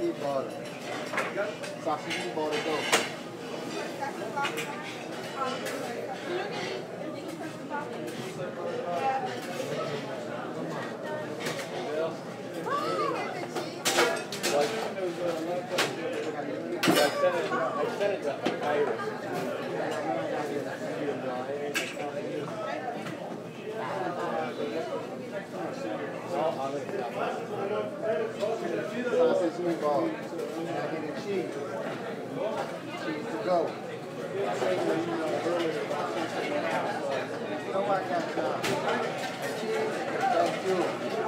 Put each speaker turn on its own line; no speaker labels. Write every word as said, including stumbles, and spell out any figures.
butter. Sausage butter go. Sausage meatballs. And I get a cheese. Cheese to go. Nobody got time. Cheese, that's good.